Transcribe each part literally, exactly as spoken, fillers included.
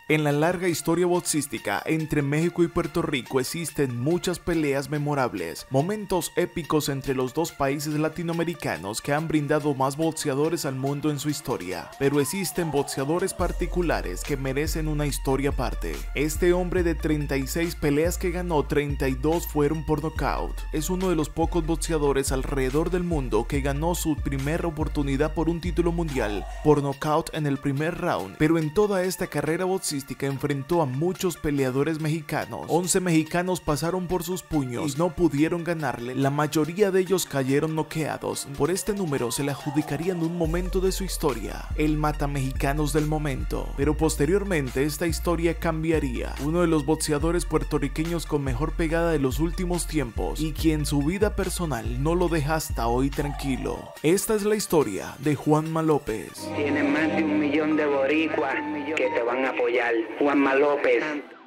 En la larga historia boxística entre México y Puerto Rico existen muchas peleas memorables, momentos épicos entre los dos países latinoamericanos que han brindado más boxeadores al mundo en su historia, pero existen boxeadores particulares que merecen una historia aparte. Este hombre de treinta y seis peleas que ganó, treinta y dos fueron por nocaut. Es uno de los pocos boxeadores alrededor del mundo que ganó su primera oportunidad por un título mundial por nocaut en el primer round, pero en toda esta carrera boxística enfrentó a muchos peleadores mexicanos. once mexicanos pasaron por sus puños y no pudieron ganarle. La mayoría de ellos cayeron noqueados. Por este número se le adjudicarían un momento de su historia, el matamexicanos del momento. Pero posteriormente esta historia cambiaría. Uno de los boxeadores puertorriqueños con mejor pegada de los últimos tiempos y quien su vida personal no lo deja hasta hoy tranquilo. Esta es la historia de Juanma López. Tiene más de un millón de boricuas que te van a apoyar. Juanma López.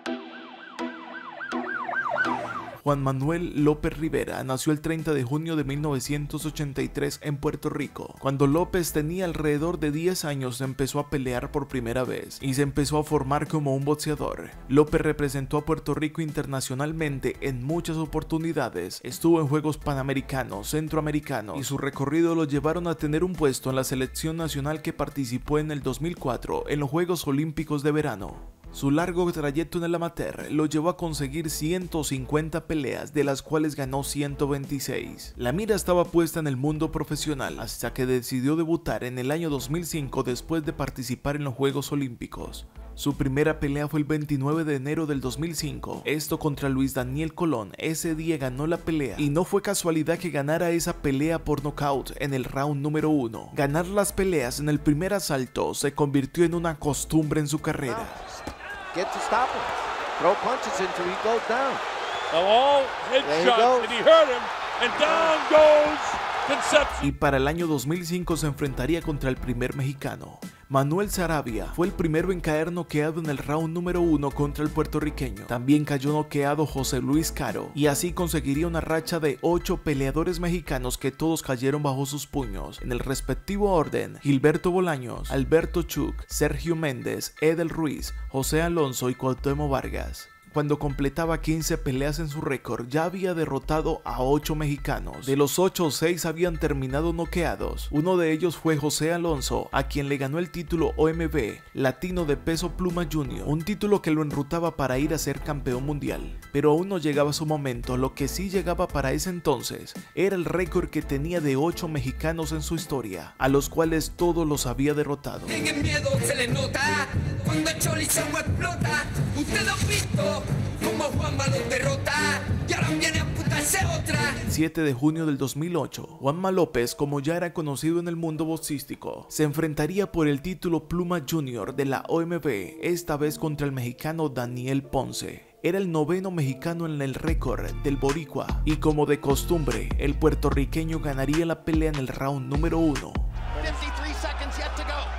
Juan Manuel López Rivera nació el treinta de junio de mil novecientos ochenta y tres en Puerto Rico. Cuando López tenía alrededor de diez años empezó a pelear por primera vez y se empezó a formar como un boxeador. López representó a Puerto Rico internacionalmente en muchas oportunidades, estuvo en Juegos Panamericanos, Centroamericanos y su recorrido lo llevaron a tener un puesto en la selección nacional que participó en el dos mil cuatro en los Juegos Olímpicos de Verano. Su largo trayecto en el amateur lo llevó a conseguir ciento cincuenta peleas, de las cuales ganó ciento veintiséis. La mira estaba puesta en el mundo profesional hasta que decidió debutar en el año dos mil cinco después de participar en los Juegos Olímpicos. Su primera pelea fue el veintinueve de enero del dos mil cinco, esto contra Luis Daniel Colón. Ese día ganó la pelea y no fue casualidad que ganara esa pelea por nocaut en el round número uno. Ganar las peleas en el primer asalto se convirtió en una costumbre en su carrera. Get to stop him. Throw punches until he goes down. Oh, headshot, and he hurt him, and down goes Concepción. Y para el año dos mil cinco se enfrentaría contra el primer mexicano. Manuel Sarabia fue el primero en caer noqueado en el round número uno contra el puertorriqueño. También cayó noqueado José Luis Caro y así conseguiría una racha de ocho peleadores mexicanos que todos cayeron bajo sus puños. En el respectivo orden, Gilberto Bolaños, Alberto Chuck, Sergio Méndez, Edel Ruiz, José Alonso y Cuauhtémoc Vargas. Cuando completaba quince peleas en su récord, ya había derrotado a ocho mexicanos. De los ocho, seis habían terminado noqueados. Uno de ellos fue José Alonso, a quien le ganó el título O M B Latino de Peso Pluma Junior, un título que lo enrutaba para ir a ser campeón mundial. Pero aún no llegaba su momento. Lo que sí llegaba para ese entonces era el récord que tenía de ocho mexicanos en su historia, a los cuales todos los había derrotado. En el miedo se le nota cuando el chorizo explota. Usted lo ha visto como Juanma los derrota y ahora viene a amputarse otra. El siete de junio del dos mil ocho, Juanma López, como ya era conocido en el mundo boxístico, se enfrentaría por el título Pluma Junior de la O M B, esta vez contra el mexicano Daniel Ponce. Era el noveno mexicano en el récord del boricua y, como de costumbre, el puertorriqueño ganaría la pelea en el round número uno. fifty-three seconds yet to go.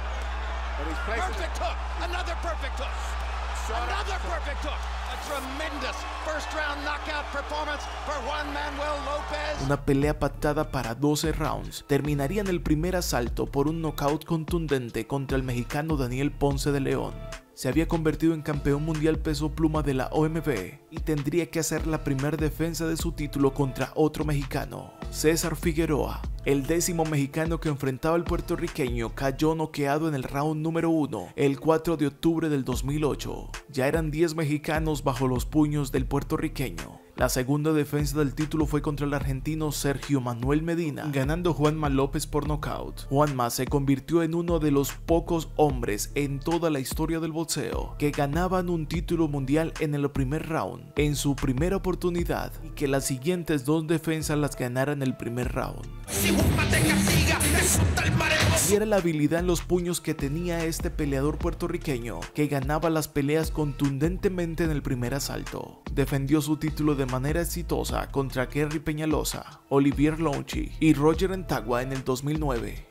Perfect hook. Another perfect hook. Another perfect hook. A tremendous first round knockout performance for Juan Manuel López. Una pelea pactada para doce rounds. Terminaría en el primer asalto por un knockout contundente contra el mexicano Daniel Ponce de León. Se había convertido en campeón mundial peso pluma de la O M B y tendría que hacer la primera defensa de su título contra otro mexicano, César Figueroa. El décimo mexicano que enfrentaba al puertorriqueño cayó noqueado en el round número uno el cuatro de octubre del dos mil ocho. Ya eran diez mexicanos bajo los puños del puertorriqueño. La segunda defensa del título fue contra el argentino Sergio Manuel Medina, ganando Juanma López por nocaut. Juanma se convirtió en uno de los pocos hombres en toda la historia del boxeo que ganaban un título mundial en el primer round, en su primera oportunidad, y que las siguientes dos defensas las ganara en el primer round. Si Juanma te castiga, es un tal maremoso. Y era la habilidad en los puños que tenía este peleador puertorriqueño, que ganaba las peleas contundentemente en el primer asalto. Defendió su título de manera exitosa contra Kerry Peñalosa, Olivier Lonchi y Roger Entagua en el dos mil nueve.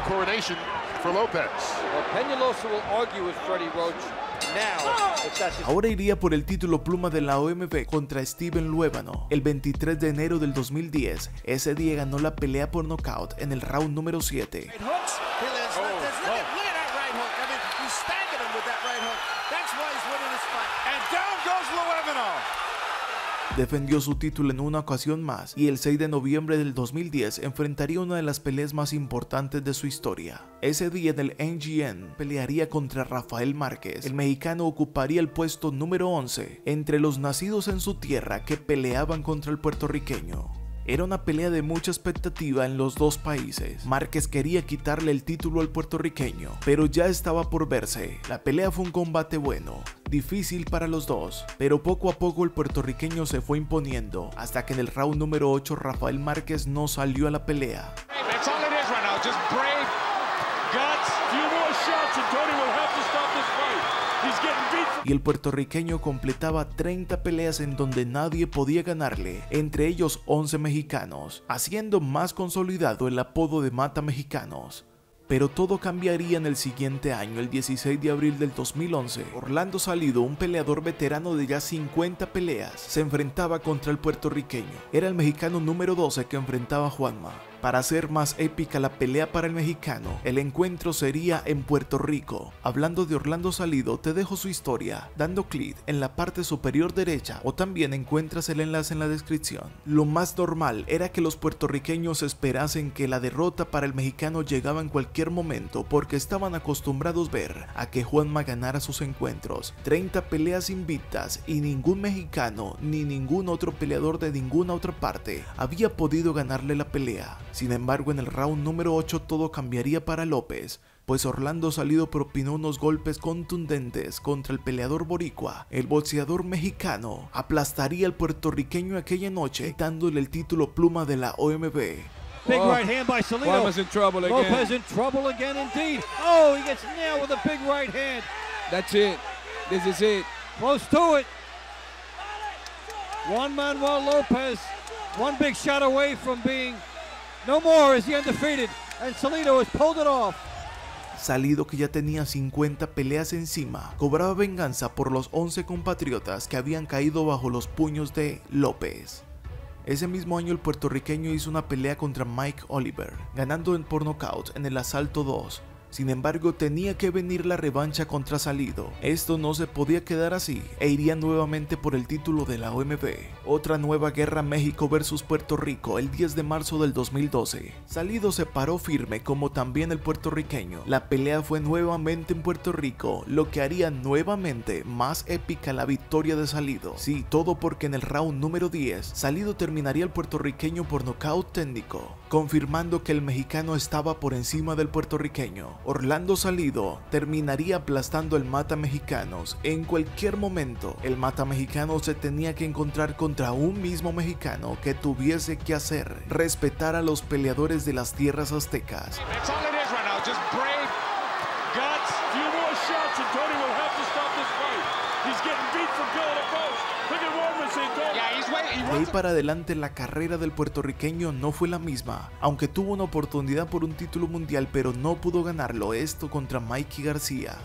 Ahora iría por el título pluma de la O M B contra Steven Luévano el veintitrés de enero del dos mil diez. Ese día ganó la pelea por nocaut en el round número siete. He lands left, there's- look at- look at that right hook. I mean, you staggered him with that right hook. That's why he's Defendió su título en una ocasión más y el seis de noviembre del dos mil diez enfrentaría una de las peleas más importantes de su historia. Ese día en el M G M pelearía contra Rafael Márquez. El mexicano ocuparía el puesto número once entre los nacidos en su tierra que peleaban contra el puertorriqueño. Era una pelea de mucha expectativa en los dos países. Márquez quería quitarle el título al puertorriqueño, pero ya estaba por verse. La pelea fue un combate bueno, difícil para los dos, pero poco a poco el puertorriqueño se fue imponiendo, hasta que en el round número ocho Rafael Márquez no salió a la pelea. Y el puertorriqueño completaba treinta peleas en donde nadie podía ganarle, entre ellos once mexicanos, haciendo más consolidado el apodo de Mata Mexicanos. Pero todo cambiaría en el siguiente año, el dieciséis de abril del dos mil once. Orlando Salido, un peleador veterano de ya cincuenta peleas, se enfrentaba contra el puertorriqueño. Era el mexicano número doce que enfrentaba a Juanma. Para hacer más épica la pelea para el mexicano, el encuentro sería en Puerto Rico. Hablando de Orlando Salido, te dejo su historia, dando clic en la parte superior derecha o también encuentras el enlace en la descripción. Lo más normal era que los puertorriqueños esperasen que la derrota para el mexicano llegaba en cualquier momento porque estaban acostumbrados ver a que Juanma ganara sus encuentros. treinta peleas invictas y ningún mexicano ni ningún otro peleador de ninguna otra parte había podido ganarle la pelea. Sin embargo, en el round número ocho todo cambiaría para López, pues Orlando Salido propinó unos golpes contundentes contra el peleador boricua. El boxeador mexicano aplastaría al puertorriqueño aquella noche, quitándole el título pluma de la O M B. Big oh, right hand by Salido. Juanma's in trouble again. Lopez in trouble again indeed. Oh, he gets nailed with a big right hand. That's it. This is it. Close to it. Juan Manuel Lopez, one big shot away from being no more is he undefeated, and Salido has pulled it off. Salido, que ya tenía cincuenta peleas encima, cobraba venganza por los once compatriotas que habían caído bajo los puños de López. Ese mismo año el puertorriqueño hizo una pelea contra Mike Oliver, ganando por nocaut en el asalto dos. Sin embargo, tenía que venir la revancha contra Salido. Esto no se podía quedar así e iría nuevamente por el título de la O M B. Otra nueva guerra, México versus Puerto Rico, el diez de marzo del dos mil doce. Salido se paró firme, como también el puertorriqueño. La pelea fue nuevamente en Puerto Rico, lo que haría nuevamente más épica la victoria de Salido. Sí, todo porque en el round número diez, Salido terminaría al puertorriqueño por nocaut técnico, confirmando que el mexicano estaba por encima del puertorriqueño. Orlando Salido terminaría aplastando al Mata Mexicanos. En cualquier momento, el Mata Mexicano se tenía que encontrar contra un mismo mexicano que tuviese que hacer respetar a los peleadores de las tierras aztecas. De ahí para adelante la carrera del puertorriqueño no fue la misma, aunque tuvo una oportunidad por un título mundial, pero no pudo ganarlo, esto contra Mikey García.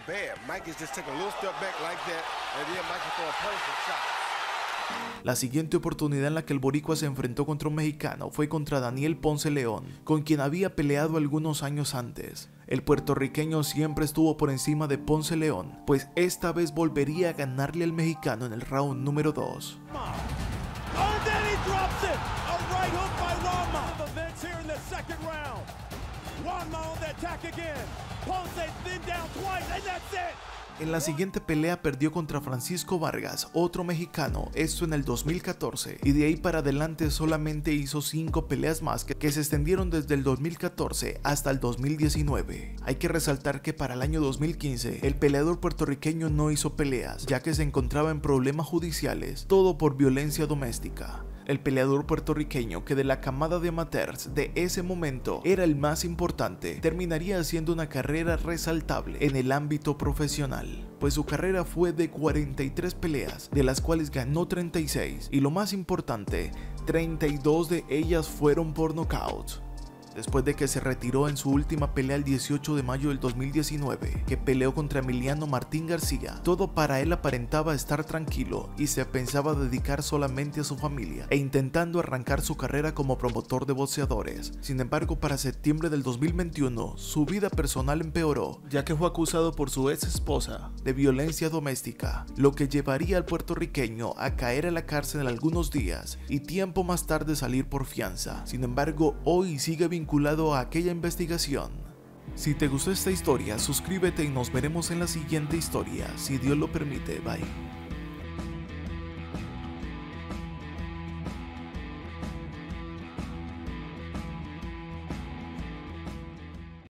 La siguiente oportunidad en la que el boricua se enfrentó contra un mexicano fue contra Daniel Ponce León, con quien había peleado algunos años antes. El puertorriqueño siempre estuvo por encima de Ponce León, pues esta vez volvería a ganarle al mexicano en el round número dos. En la siguiente pelea perdió contra Francisco Vargas, otro mexicano, esto en el dos mil catorce, y de ahí para adelante solamente hizo cinco peleas más que, que se extendieron desde el dos mil catorce hasta el dos mil diecinueve. Hay que resaltar que para el año dos mil quince el peleador puertorriqueño no hizo peleas, ya que se encontraba en problemas judiciales, todo por violencia doméstica. El peleador puertorriqueño, que de la camada de amateurs de ese momento era el más importante, terminaría haciendo una carrera resaltable en el ámbito profesional, pues su carrera fue de cuarenta y tres peleas, de las cuales ganó treinta y seis, y lo más importante, treinta y dos de ellas fueron por nocaut. después de que se retiró en su última pelea el dieciocho de mayo del dos mil diecinueve, que peleó contra Emiliano Martín García. Todo para él aparentaba estar tranquilo y se pensaba dedicar solamente a su familia e intentando arrancar su carrera como promotor de boxeadores. Sin embargo, para septiembre del dos mil veintiuno, su vida personal empeoró, ya que fue acusado por su ex esposa de violencia doméstica, lo que llevaría al puertorriqueño a caer en la cárcel algunos días y tiempo más tarde salir por fianza. Sin embargo, hoy sigue vinculado a aquella investigación. Si te gustó esta historia, suscríbete y nos veremos en la siguiente historia, si Dios lo permite. Bye.